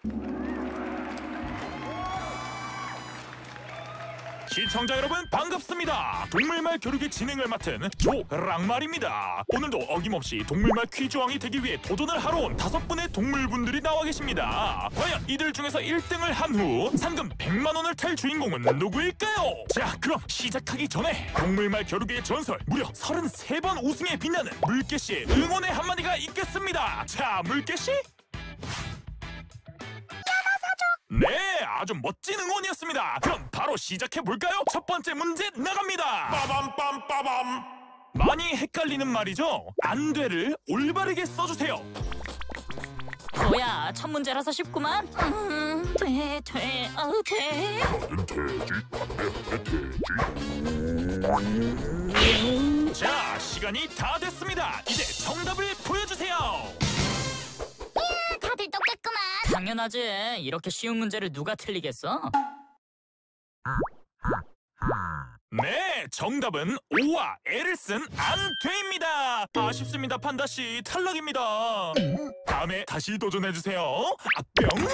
시청자 여러분 반갑습니다. 동물말 교육의 진행을 맡은 조랑말입니다. 오늘도 어김없이 동물말 퀴즈왕이 되기 위해 도전을 하러 온 5분의 동물분들이 나와 계십니다. 과연 이들 중에서 1등을 한 후 상금 100만 원을 탈 주인공은 누구일까요? 자, 그럼 시작하기 전에 동물말 교육의 전설 무려 33번 우승에 빛나는 물개씨의 응원의 한마디가 있겠습니다. 자, 물개씨? 네, 아주 멋진 응원이었습니다. 그럼 바로 시작해볼까요? 첫 번째 문제 나갑니다. 빠밤빰빠밤. 많이 헷갈리는 말이죠. 안 돼를 올바르게 써주세요. 뭐야, 첫 문제라서 쉽구만. 돼. 자, 시간이 다 됐습니다. 이제 정답을 보여주세요. 다들 똑같구만. 당연하지. 이렇게 쉬운 문제를 누가 틀리겠어? 네, 정답은 O와 L을 쓴 안 돼입니다. 아쉽습니다, 판다씨. 탈락입니다. 다음에 다시 도전해주세요. 뿅!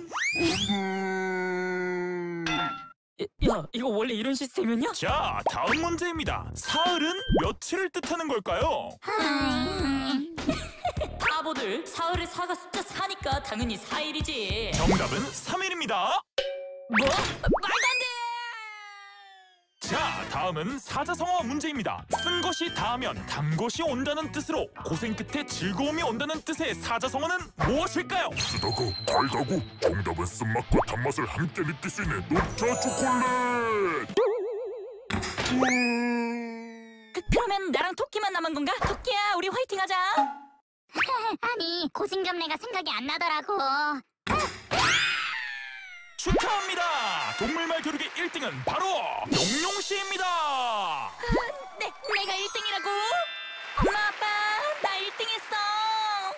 야, 이거 원래 이런 시스템이었냐? 자, 다음 문제입니다. 사흘은 며칠을 뜻하는 걸까요? 바보들, 사흘에 사가 숫자 4니까 당연히 4일이지. 정답은 3일입니다. 뭐? 말도 안 돼! 자, 다음은 사자성어 문제입니다. 쓴 것이 닿으면 단 것이 온다는 뜻으로 고생 끝에 즐거움이 온다는 뜻의 사자성어는 무엇일까요? 쓰다고 달다고. 정답은 쓴맛과 단맛을 함께 느낄 수 있는 녹차 초콜릿. 그러면 나랑 토끼만 남은 건가? 토끼야, 우리 화이팅하자. 아니, 고진감래가 생각이 안 나더라고. 축하합니다. 동물말 교육의 1등은 바로 용용